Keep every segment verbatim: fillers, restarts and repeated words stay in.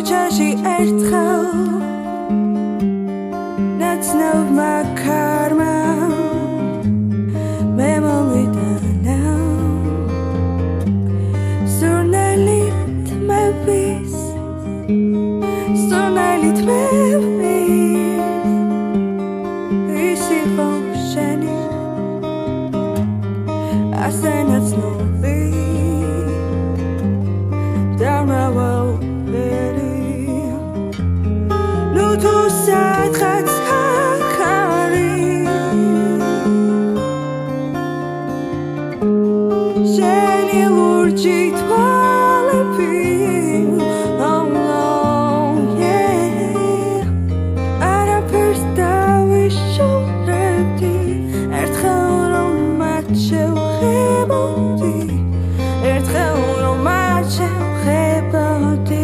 ქუჩაში ერთხელ ნაცნობმა ქარმა მე მომიტანა სურნელი თმების სურნელი თმების ის იყო შენი ასე ნაცნობი დამრავალფერი ნუ თუ სადღაც აქ არის შენი ლურჯი თვალები oh no yeah არაფერს დავიშორებდი ერთხელ რომ მათ შევხედავდი ერთხელ რომ მათ შევხედავდი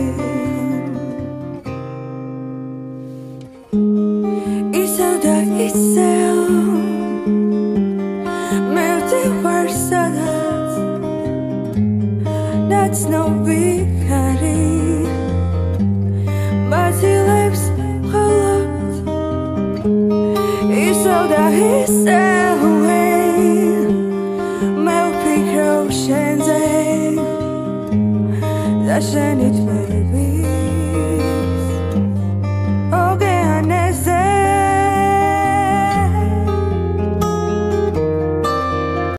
ისევ და ისევ მე ვდივარ სადაც ნაცნობი ხარი მათილებს მხოლოდ ისევ და ისევ მე ვფიქრობ შენზე და შენი